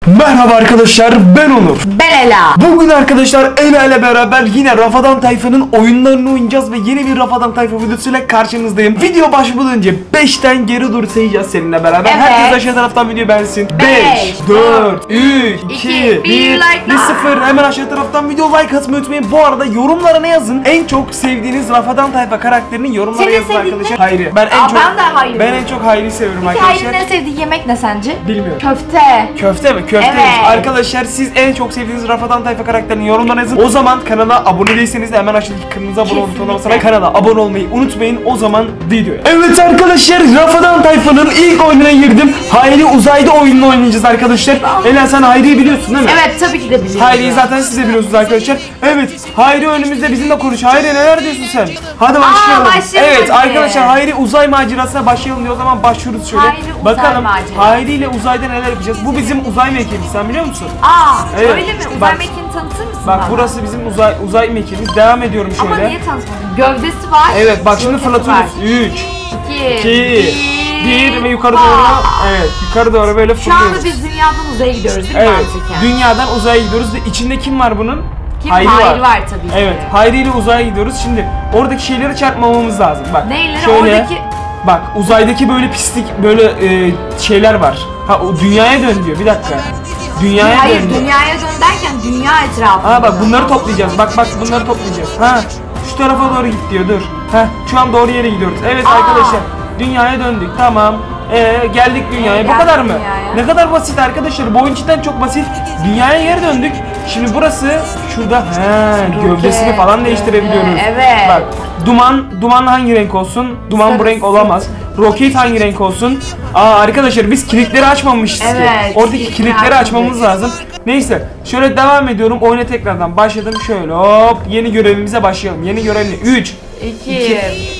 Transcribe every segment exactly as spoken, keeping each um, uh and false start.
Merhaba arkadaşlar, ben Onur. Ben Ela. Bugün arkadaşlar Ela ile beraber yine Rafadan Tayfa'nın oyunlarını oynayacağız ve yeni bir Rafadan Tayfa videosuyla karşınızdayım. Video başlamadan önce beşten geri dur sayacağız seninle beraber. Evet. Herkes aşağı taraftan video beğensin. beş, dört, üç, iki, bir, sıfır. Hemen aşağı taraftan video like atmayı unutmayın. Bu arada yorumlara ne yazın? En çok sevdiğiniz Rafadan Tayfa karakterinin yorumlara Senin yazın sevdiğin arkadaşlar. ne? Hayri. Ben en Aa, çok ben de Hayri. Ben en çok Hayri seviyorum Peki arkadaşlar. Hayri'nin en sevdiği yemek ne sence? Bilmiyorum. Köfte. Köfte mi? Köfte. Evet. Arkadaşlar siz en çok sevdiğiniz Rafadan Tayfa karakterini yorumlara yazın. O zaman kanala abone değilseniz de hemen aşağıdaki kırmızı abone butonuna basarak kanala abone olmayı unutmayın. O zaman videoya. Evet arkadaşlar, Rafadan Tayfa'nın ilk oyununa girdim. Hayri uzayda oyununu oynayacağız arkadaşlar. Ela, sen Hayri'yi biliyorsun değil mi? Evet, tabii ki de biliyorum. Hayri'yi zaten siz de biliyorsunuz arkadaşlar. Evet, Hayri önümüzde, bizimle konuş. Hayri, neler diyorsun sen? Hadi başlayalım. Aa, başlayalım evet hadi. arkadaşlar, Hayri uzay macerasına başlayalım diye o zaman başlıyoruz şöyle. Hayri uzay Bakalım macerası. Hayri ile uzayda neler yapacağız. Bu bizim uzay mekiğimiz, sen biliyor musun? Aa, Evet. öyle mi? Uzay Bak. mekiğini tanıtır mısın Bak bana? burası bizim uzay uzay mekiğimiz. Devam ediyorum şöyle. Ama niye tanıtmadın? Gövdesi var. Evet bak şimdi roketi fırlatıyoruz. var. üç, iki, iki, bir ve yukarı Aa. doğru. Evet, yukarı doğru böyle Şu anda fırlıyoruz. biz dünyadan uzaya gidiyoruz değil mi? Evet, mantıken? dünyadan uzaya gidiyoruz ve içinde kim var bunun? Kim? Hayri Hayri var. var tabii ki. Evet, Hayri ile uzaya gidiyoruz. Şimdi oradaki şeyleri çarpmamamız lazım. Bak. Neyleri? Şöyle, Oradaki... bak uzaydaki böyle pislik böyle e, şeyler var. Ha o dünyaya dön diyor. Bir dakika. Dünyaya Hayır, dön diyor. dünyaya dön derken dünya etrafında. Ha bak bunları toplayacağız. Bak bak bunları toplayacağız. Ha şu tarafa doğru git diyor. Dur. Ha şu an doğru yere gidiyoruz. Evet Aa. arkadaşlar. Dünyaya döndük. Tamam. Ee, geldik dünyaya. Ee, Bu geldik kadar mı? dünyaya. Ne kadar basit arkadaşlar. Bu oyun cidden çok basit. Dünyaya geri döndük. Şimdi burası şurada he, gövdesini falan değiştirebiliyoruz. Evet. Bak duman duman hangi renk olsun? Duman bu Sarı, renk olamaz. Roket hangi renk olsun? Aa arkadaşlar biz kilitleri açmamışız Evet, ki. Oradaki kilitleri kilitleri açmamız açmadık. lazım. Neyse şöyle devam ediyorum. Oyuna tekrardan başladım. Şöyle hop yeni görevimize başlayalım. Yeni görevini üç, iki,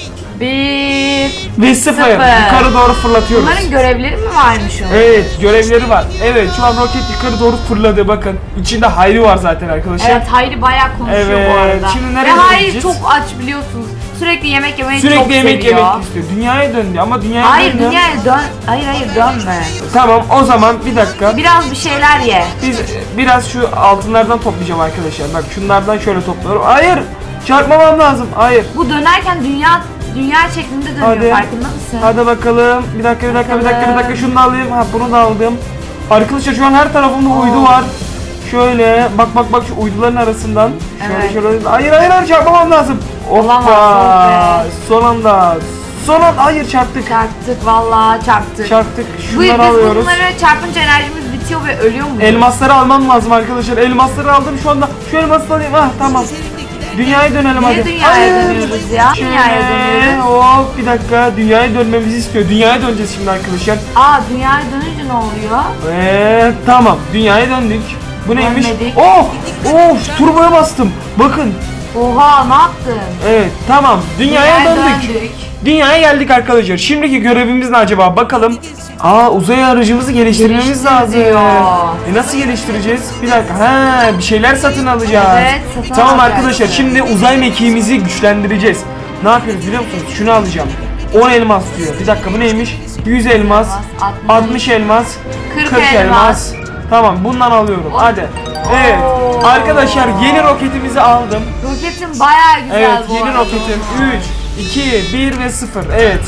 bir ve sıfır. Sıfır. Yukarı doğru fırlatıyoruz. Bunların görevleri mi varmış onun? Evet görevleri var. Evet şu an roket yukarı doğru fırladı bakın. İçinde Hayri var zaten arkadaşlar. Evet, Hayri bayağı konuşuyor Evet, bu arada. şimdi Ve nereye Hayri gideceğiz? çok aç biliyorsunuz. Sürekli yemek yemeyi Sürekli çok yemek seviyor. yemek istiyor. Dünyaya döndü ama dünyaya Hayır, dönmüyor. dünyaya dön. Hayır hayır dönme. Tamam o zaman bir dakika. Biraz bir şeyler ye. Biz biraz şu altınlardan toplayacağım arkadaşlar. Bak şunlardan şöyle topluyorum. Hayır! Çarpmamam lazım. Hayır. Bu dönerken dünya dünya şeklinde dönüyor, Hadi. farkında mısın? Hadi bakalım. Bir dakika bir dakika bir dakika bir dakika şunu da alayım. Ha bunu da aldım. Arkadaşlar şu an her tarafımda Oo. uydu var. Şöyle bak bak bak şu uyduların arasından. Şöyle Evet. şöyle. Hayır hayır hayır çarpmamam lazım. Olamaz, Hoppa. oh be. Son anda. Son anda hayır çarptık. Çarptık vallahi çarptık. Çarptık. Bu, Şunları biz alıyoruz. bunları çarpınca enerjimiz bitiyor ve ölüyor muyuz? Elmasları almam lazım arkadaşlar. Elmasları aldım şu anda. Şu elması alayım. Ah tamam. Dünyaya dönelim Niye hadi. dünyaya Hayır. dönüyoruz ya? Şöyle, Dünyaya dönüyoruz. hop bir dakika. Dünyaya dönmemizi istiyor. Dünyaya döneceğiz şimdi arkadaşlar. Aa, dünyaya dönünce ne oluyor? Ve tamam. Dünyaya döndük. Bu neymiş? Dönmedik. Oh! Of! Turboya bastım. Bakın. Oha, ne yaptın? Evet tamam. Dünyaya, döndük. döndük. Dünyaya geldik arkadaşlar. Şimdiki görevimiz ne acaba? Bakalım. Aa uzay aracımızı geliştirmemiz Geliştir lazım. diyor. E nasıl geliştireceğiz? Bir dakika. Ha, bir şeyler satın alacağız. Evet, satın Tamam alacağız. arkadaşlar. Şimdi uzay mekiğimizi güçlendireceğiz. Ne yapıyoruz biliyor musunuz? Şunu alacağım. on elmas diyor. Bir dakika bu neymiş? yüz elmas, altmış, altmış elmas, kırk kırk elmas. elmas. Tamam bundan alıyorum. Oh. Hadi. Evet. Oo. Arkadaşlar yeni roketimizi aldım. Roketin bayağı güzel Evet bu yeni arada. roketim. üç, iki, bir ve sıfır. Evet.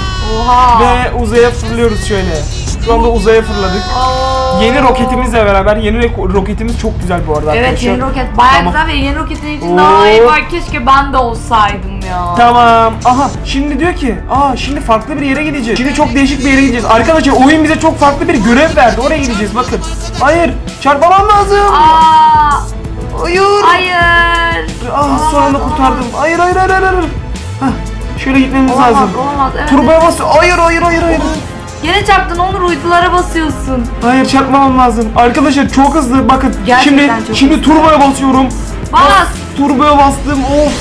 Oha. Ve uzaya fırlıyoruz şöyle. Şu anda uzaya fırladık. Oo. Yeni roketimizle beraber yeni ro- roketimiz çok güzel bu arada Evet, arkadaşlar. yeni roket bayağı Tamam. güzel ve yeni roketin içinde Oo. ay bak keşke ben de olsaydım ya. Tamam. Aha şimdi diyor ki aa şimdi farklı bir yere gideceğiz. Şimdi çok değişik bir yere gideceğiz. Arkadaşlar oyun bize çok farklı bir görev verdi. Oraya gideceğiz bakın. Hayır çarpmamam lazım. Aa, Hayır. hayır. Ah son anda kurtardım. Hayır hayır hayır hayır. Hah, şöyle gitmemiz Olamaz, lazım. olamaz. Evet. Turboya bas. Hayır hayır hayır hayır. Yine çarptın Onur, uydulara basıyorsun. Hayır çarpmamam lazım. Arkadaşlar çok hızlı bakın. Gerçekten şimdi çok şimdi hızlı. turboya basıyorum. Bas. Turboya bastım. Of.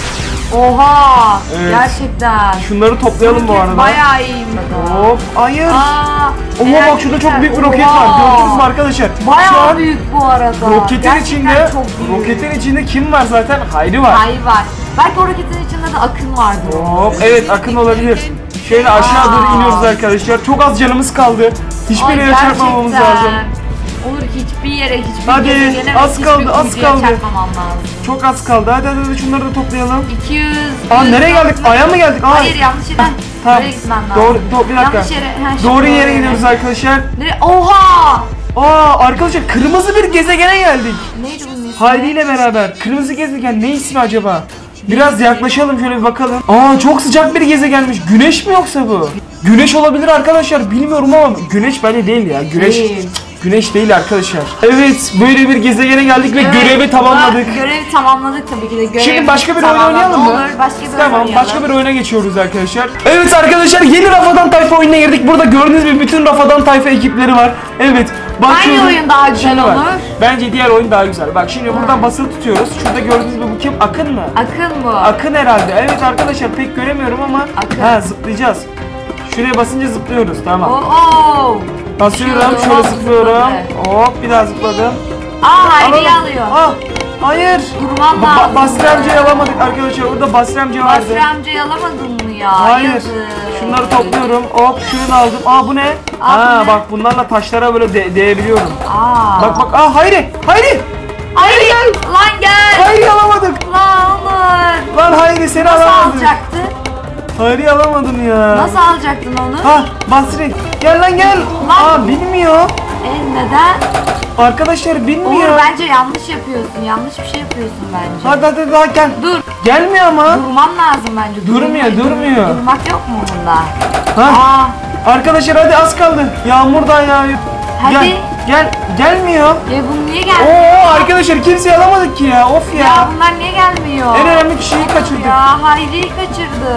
Oha. Evet. Gerçekten. Şunları toplayalım bu Roket arada. bayağı iyiymiş. Hop. Hayır. Aa. Oha bak şurada çok büyük bir roket var. Gördünüz mü arkadaşlar? Şu Bayağı an büyük bu arada. roketin Gerçekten içinde çok büyük. roketin içinde kim var zaten? Hayri var. Hayır var. Belki o roketin içinde de Akın vardı. Hop. Evet Akın olabilir. Şöyle aşağı doğru Aa. iniyoruz arkadaşlar. Çok az canımız kaldı. Hiçbir Ay, yere çarpmamamız gerçekten. lazım. Olur, hiçbir yere, hiçbir Hadi, gezegene ve az hiçbir kaldı, az uyduya kaldı. çarpmamam lazım. Çok az kaldı. Hadi hadi, hadi şunları da toplayalım. iki yüz. Aa, yüz, nereye geldik? doksan. Aya mı geldik? Aa. Hayır, yanlış yere. Tamam. Buraya gitmem lazım. Doğru, doğru, bir dakika. Yanlış yere. Ha, şimdi Doğru yere yere. gidiyoruz arkadaşlar. Nereye? Oha! Aa arkadaşlar, kırmızı bir gezegene geldik. Neydi bunun ismi? Haydi ile beraber. Kırmızı gezegen ne ismi acaba? Biraz yaklaşalım, şöyle bir bakalım. Aa, çok sıcak bir gezegenmiş. Güneş mi yoksa bu? Güneş olabilir arkadaşlar, bilmiyorum ama güneş bence değil ya. Güneş Değil. Güneş değil arkadaşlar. Evet, böyle bir gezegene geldik ve Evet, görevi tamamladık. burada Görevi tamamladık tabii ki de. Görev Şimdi başka bir oyun tamamlandı. oynayalım mı? Olur, başka bir oyun Tamam, oynayalım. başka bir oyuna geçiyoruz arkadaşlar. Evet arkadaşlar, yeni Rafadan Tayfa oyununa girdik. Burada gördüğünüz gibi bütün Rafadan Tayfa ekipleri var. Evet, başlıyoruz. Hangi oyun daha güzel Şimdi bak, olur? bence diğer oyun daha güzel. Bak şimdi buradan basılı tutuyoruz. Şurada gördüğünüz gibi bu kim? Akın mı? Akın bu. Akın herhalde. Evet arkadaşlar, pek göremiyorum ama Akın. ha, zıplayacağız. Şuraya basınca zıplıyoruz, tamam. Oo. Basıyorum, Zıplıyorum, şöyle zıplıyorum. zıpladı. Hop, bir daha zıpladım. Aa, Hayri'yi Alalım. alıyor. Aa, hayır. Durmam Ba- lazım. Basri amcayı alamadık arkadaşlar. Orada Basri amca vardı. Basri amcayı alamadın mı ya? Hayır. Yazık. Şunları topluyorum. Hop, şunu da aldım. Aa, bu ne? Aa, Aa, bu ne? bak bunlarla taşlara böyle de- değebiliyorum. Aa. Bak bak. Aa, Hayri. Hayri. Hayri gel. Lan gel. Hayri alamadık. Lan Onur. Lan Hayri, seni Nasıl alamadım. alacaktın? Hayri alamadım ya. Nasıl alacaktın onu? Ha, Basri. Gel lan gel. Lan. Aa, bilmiyor. E neden? Arkadaşlar bilmiyor. Onur, bence yanlış yapıyorsun. Yanlış bir şey yapıyorsun bence. Hadi hadi hadi gel. Dur. Gelmiyor ama. Durman lazım bence. Durmuyor, Durmayı- durmuyor. Durmak yok mu bunda? Ha. Aa. Arkadaşlar hadi, az kaldı. Yağmur da yağıyor. Hadi. Gel. Gel. Gelmiyor. Ya bu niye gelmiyor? Oo arkadaşlar, kimseyi alamadık ki ya. Of ya. Ya bunlar niye gelmiyor? En önemli kişiyi kaçırdık. Ya Hayri'yi kaçırdı.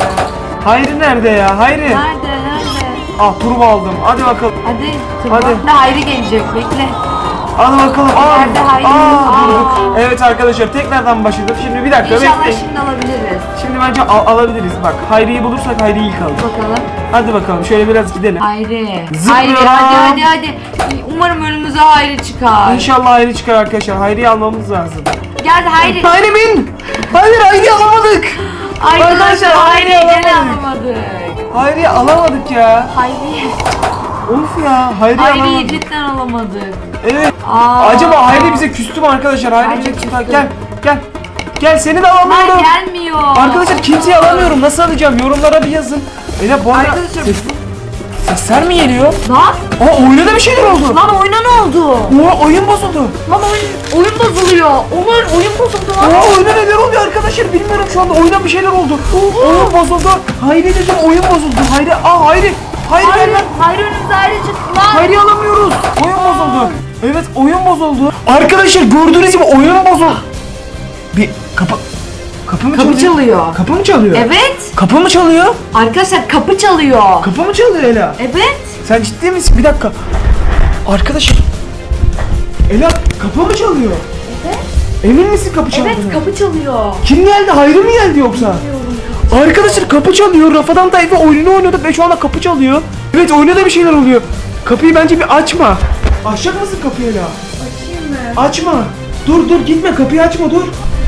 Hayri nerede ya? Hayri. Nerede? Nerede? Ah, turbo aldım. Hadi bakalım. Hadi. Hadi. Hadi. Hayri gelecek. Bekle. Hadi bakalım. Aa, Nerede Hayri? aa, Aa. durduk. Evet arkadaşlar, tekrardan başladık. Şimdi bir dakika İnşallah bekleyin. şimdi alabiliriz. Şimdi bence al- alabiliriz. Bak, Hayri'yi bulursak Hayri'yi ilk aldık. Bakalım. Hadi bakalım, şöyle biraz gidelim. Hayri. Zıplıyorum. Hayri hadi hadi hadi. Umarım önümüze Hayri çıkar. İnşallah Hayri çıkar arkadaşlar. Hayri'yi almamız lazım. Geldi Hayri. Hayri bin. Hayır, Hayri'yi alamadık. Arkadaşlar Hayri'yi Hayri'yi gene alamadık. alamadık. Hayri'yi alamadık ya. Hayri. Of ya, Hayri'yi Hayri'yi alamadık. cidden alamadık. Evet. Aa. Acaba Hayri bize küstü mü arkadaşlar? Hayri Bence bize küstü. küstü. Gel, gel. Gel, seni de Hayır alamıyorum. gelmiyor. Arkadaşlar kimseyi alamıyorum. Nasıl alacağım? Yorumlara bir yazın. Ela bu arada Arkadaşlar- ses, sesler mi geliyor? Lan. Aa, oyuna da bir şeyler oldu. Lan oyuna ne oldu? Oha, oyun bozuldu. Lan oyun, oyun bozuluyor. Onur oyun bozuldu lan. Oha, oyuna neler oluyor arkadaşlar? Bilmiyorum, şu anda oyuna bir şeyler oldu. Oyun bozuldu. Hayri dedim, oyun bozuldu. Hayri, aa Hayri. Hayri Hayri, gel lan. Hayri önümüze Hayri çıktı lan. Hayri alamıyoruz. Oyun bozuldu. Evet, oyun bozuldu. Arkadaşlar gördüğünüz gibi oyun bozuldu. Bir kapı kapı mı Kapı çalıyor? çalıyor. Kapı mı çalıyor? Evet. Kapı mı çalıyor? Arkadaşlar kapı çalıyor. Kapı mı çalıyor Ela? Evet. Sen ciddi misin? Bir dakika. Arkadaşım. Ela, kapı mı çalıyor? Evet. Emin misin kapı çaldığını? Evet kapı çalıyor. Kim geldi? Hayri mi geldi yoksa? Arkadaşlar kapı çalıyor. Rafadan Tayfa oyununu oynuyorduk ve şu anda kapı çalıyor. Evet, oyunda da bir şeyler oluyor. Kapıyı bence bir açma. Açacak mısın kapıyı Ela? Açayım mı? Açma. Dur dur, gitme, kapıyı açma, dur.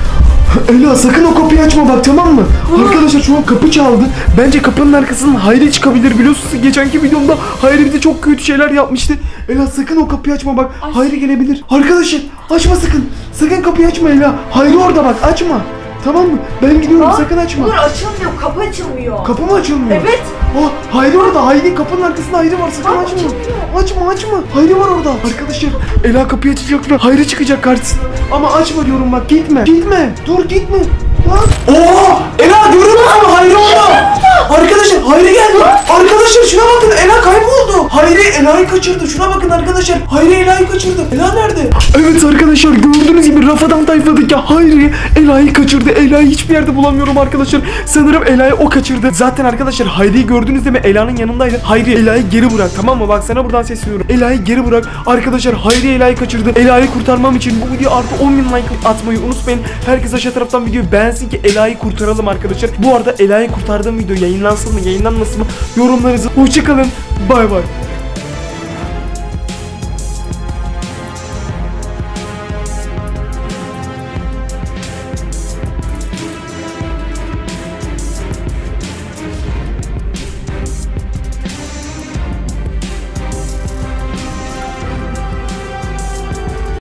Ela, sakın o kapıyı açma bak, tamam mı? Arkadaşlar şu an kapı çaldı. Bence kapının arkasından Hayri çıkabilir. Biliyorsunuz geçenki videomda Hayri bize çok kötü şeyler yapmıştı. Ela, sakın o kapıyı açma bak. Aç. Hayri gelebilir. Arkadaşlar açma sakın. Sakın kapıyı açma Ela. Hayri orada bak, açma. Tamam mı? Ben gidiyorum, sakın açma. Dur açılmıyor. Kapı açılmıyor. Kapı mı açılmıyor? Evet. Oh, Hayri orada. Hayri, kapının arkasında Hayri var. Sakın Aa, açma. açılmıyor. Açma açma. Hayri var orada. Arkadaşlar Ela kapıyı açacak ve Hayri çıkacak karşısına. Ama açma diyorum bak, gitme. Gitme. Dur, gitme. Lan. Oo! Ela görüyor musun? Hayri orada. Arkadaşlar Hayri geldi. Arkadaşlar şuna bakın, Ela kayboldu. Hayri Ela'yı kaçırdı. Şuna bakın arkadaşlar. Hayri Ela'yı kaçırdı. Ela nerede? Evet arkadaşlar, gördüğünüz gibi Rafadan Tayfa'daki Hayri Ela'yı kaçırdı. Ela'yı hiçbir yerde bulamıyorum arkadaşlar. Sanırım Ela'yı o kaçırdı. Zaten arkadaşlar Hayri'yi gördüğünüzde mi Ela'nın yanındaydı. Hayri Ela'yı geri bırak, tamam mı? Bak sana buradan sesleniyorum. Ela'yı geri bırak. Arkadaşlar Hayri Ela'yı kaçırdı. Ela'yı kurtarmam için bu videoya artı on bin like atmayı unutmayın. Herkes aşağı taraftan videoyu beğensin ki Ela'yı kurtaralım arkadaşlar. Bu arada Ela'yı kurtardığım video yayınlansın mı yayınlanmasın mı yorumlarınızı. Hoşçakalın. Bay bay.